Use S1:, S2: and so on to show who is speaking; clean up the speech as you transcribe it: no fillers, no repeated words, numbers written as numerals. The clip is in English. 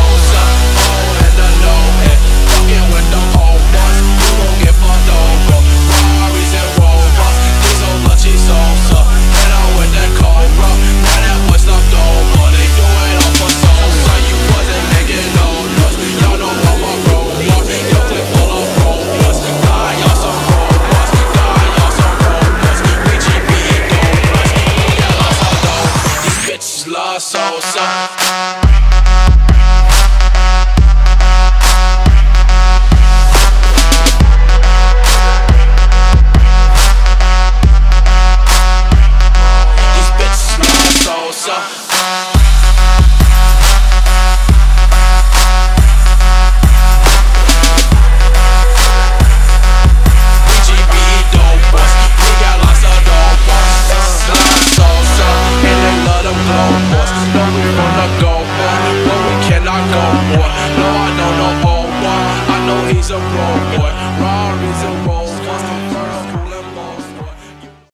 S1: Sosa, oh, and the low end. Fucking with the old ones, you gon' get fucked over. Ferraris and Rovers, these old lunchy Sosa. And I'm with that Cobra, now that boy stuffed over. They do it all for Sosa, you wasn't making no noise. Y'all know how my road was, your clip full of rollers. God, y'all some rollers, God, y'all some rollers. We GB donuts, we got lots of dough. These bitches love Sosa. No, I don't know no old one. I know he's a broke boy. Raw reason